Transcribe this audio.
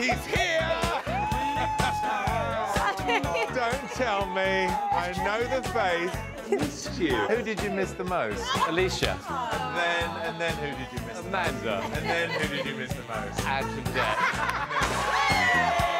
He's here! Don't tell me. I know the face. Missed you. Who did you miss the most? Alicia. And then who did you miss the most? Amanda. And then who did you miss the most? Action Jack.